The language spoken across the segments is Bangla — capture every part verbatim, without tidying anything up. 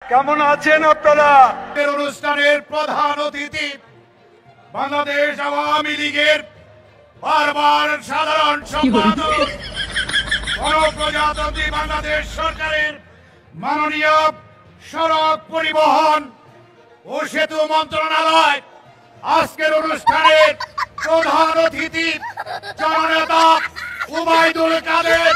কেমন আছেন আপনারা? অনুষ্ঠানের প্রধান অতিথি বাংলাদেশ আওয়ামী লীগের বারবার সাধারণ সম্পাদক গণপ্রজাতন্ত্রী বাংলাদেশ সরকারের মাননীয় সড়ক পরিবহন ও সেতু মন্ত্রণালয় আজকের অনুষ্ঠানের প্রধান অতিথি জননেতা উবাইদুল কাদের,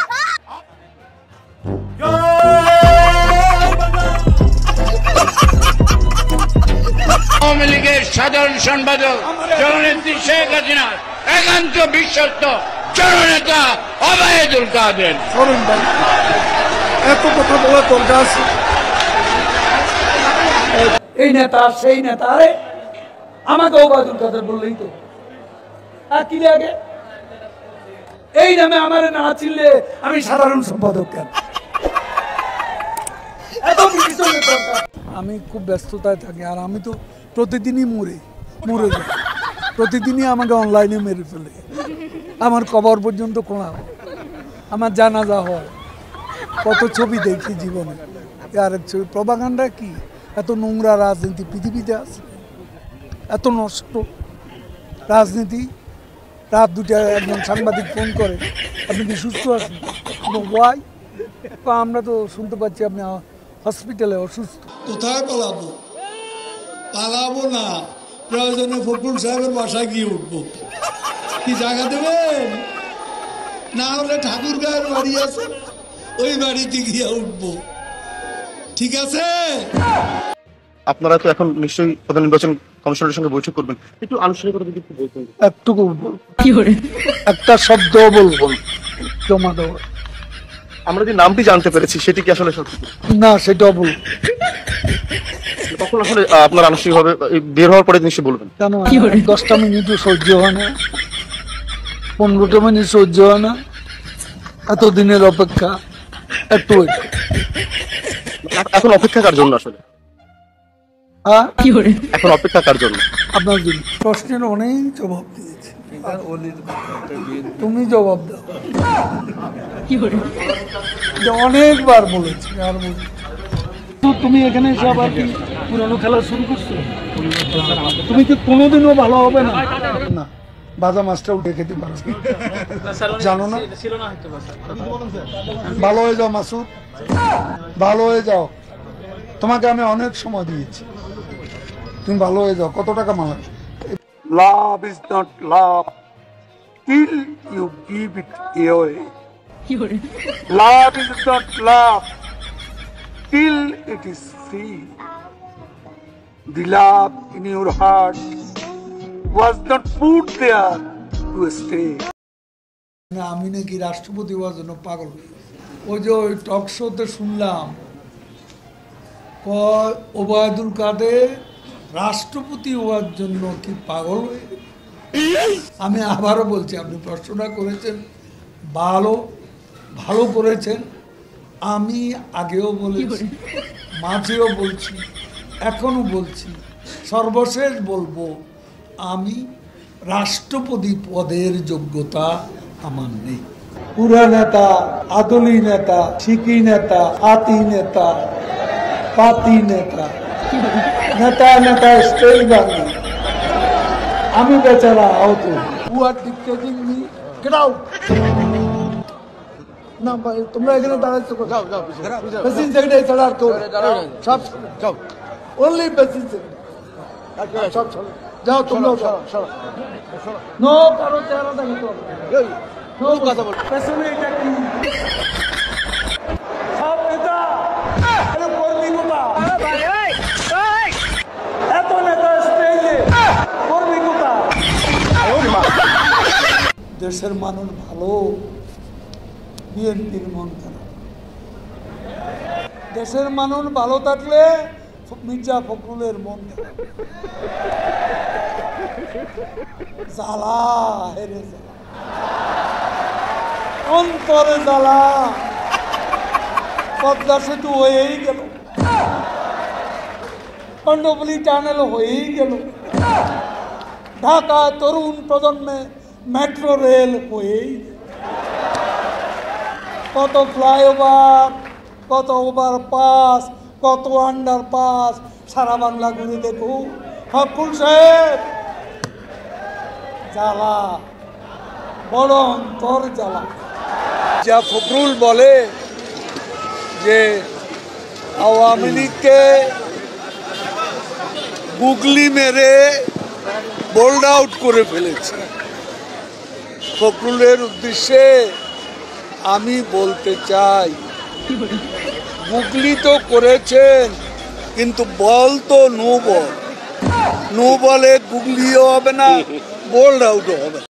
আওয়ামী লীগের সাধারণ সম্পাদক জননেত্রী শেখ হাসিনার একান্ত বিশ্বস্ত জননেতা ওবায়দুল কাদের। এত কথা বলা দরকার আছে? এই নেতা সেই নেতা, আরে আমাকে ওবায়দুল কাদের বললেই তো, আর কি লাগে? এই নামে আমার না চিনলে আমি সাধারণ সম্পাদক কেন? এত কিছু দরকার। আমি খুব ব্যস্ততায় থাকি, আর আমি তো প্রতিদিনই মরে মরে যাই, প্রতিদিনই আমাকে অনলাইনে মেরে ফেলে, আমার কবর পর্যন্ত খোঁড়া হয়, আমার জানাজা হয়, কত ছবি দেখি জীবনে। আরেক ছবি প্রপাগান্ডা কি? এত নোংরা রাজনীতি পৃথিবীতে আছে, এত নষ্ট রাজনীতি। রাত দুটায় একজন সাংবাদিক ফোন করে, আপনি কি সুস্থ আছেন? ওয়াই? আমরা তো শুনতে পাচ্ছি আপনি হসপিটালে অসুস্থ। কোথায় পালাবো? পালাবো না, প্রয়োজনে ফখরুল সাহেবের বাসায় গিয়ে উঠবো। কি জায়গা দেবেন? না হলে ঠাকুর গায়ের বাড়ি আছে, ওই বাড়িতে গিয়ে উঠবো। ঠিক আছে? আপনারা তো এখন নিশ্চয়ই প্রধান নির্বাচন কমিশনের সঙ্গে বৈঠক করবেন, একটু আনুষ্ঠানিকতা যদি একটু বলতেন। একটু একটা শব্দ বলবো, জমা দেওয়া। আমরা যে নামটি জানতে পেরেছি সেটি কি আসলে সত্যি? না, সেটাও বল। তখন আসলে আপনার আনুষ্ঠানিকভাবে বের হওয়ার পরে নিশ্চয়ই বলবেন। কেন দশটা মিনিটও সহ্য হয় না? পনেরোটা মিনিট সহ্য হয় না? এতদিনের অপেক্ষা একটু এখন অপেক্ষা কার জন্য আসলে? এখন অপেক্ষা কার জন্য? আপনার জন্য। প্রশ্নের অনেক জবাব দিয়েছে, তুমি জবাব দাও। অনেকবার বলেছি, আর বলছি। তুমি এখানে এসে আবার কি পুরনো খেলা শুরু করছো? তুমি কি কোনোদিনও ভালো হবে না? না, বাজা মাছটা উঠে খেতে পারো, জানো না? ভালো হয়ে যাও মাসুদ, ভালো হয়ে যাও। তোমাকে আমি অনেক সময় দিয়েছি, তুমি ভালো হয়ে যাও। কত টাকা মালা? Love is not love till you give it away. Love is not love till it is free. The love in your heart was not put there to stay. আমি নাকি রাষ্ট্রপতি হওয়ার জন্য পাগল। ওই যে ওই টক শোতে শুনলাম ওবায়দুল কাদের রাষ্ট্রপতি হওয়ার জন্য কি পাগল হয়ে? আমি আবারও বলছি, আপনি প্রশ্নটা করেছেন ভালো ভালো করেছেন। আমি আগেও বলেছি, মাঝেও বলছি, এখনো বলছি, সর্বশেষ বলবো, আমি রাষ্ট্রপতি পদের যোগ্যতা আমার নেই। পুরা নেতা, আদলি নেতা, শিকি নেতা, আতি নেতা, পাতি নেতা, নেতা নেতা স্টেজ বাংলা, আমি বেচারা আহত। Who are dictating me, get out. না ভাই, তোমরা এখানে দাঁড়াচ্ছো, যাও যাও, প্রেসিডেন্ট সেক্রেটারি ছাড়া আর কেউ সব যাও, অনলি প্রেসিডেন্ট সেক্রেটারি সব চলো, যাও তোমরাও যাও। নো কারো চেহারা দেখো তো, নো কথা বল। পেছনে এটা কি সব নেতা কর্মী কোথা? এত নেতা স্টেজে, কর্মী কোথা? দেশের মানুষ ভালো, বিএনপির মন খারাপ। দেশের মানুষ ভালো থাকলে মির্জা ফখরুলের মন খারাপ। জ্বালা হেরে জ্বালা, অন্তরে জ্বালা। পদ্মা সেতু হয়েই গেল, কর্ণফুলী টানেল হয়েই গেল, ঢাকা তরুণ প্রজন্মে মেট্রো রেল হয়েই, কত ফ্লাইওভার, কত ওভারপাস, কত আন্ডারপাস সারা বাংলা ঘুরে দেখুন। ফখরুল সাহেব জ্বালা, বড় অন্তর জ্বালা। যা ফখরুল বলে যে আওয়ামী লীগকে গুগলি মেরে বোল্ড আউট করে ফেলেছে, ফখরুলের উদ্দেশ্যে আমি বলতে চাই, গুগলি তো করেছেন কিন্তু বল তো নো বল, নো বলে গুগলিও হবে না, বোল্ড আউটও হবে।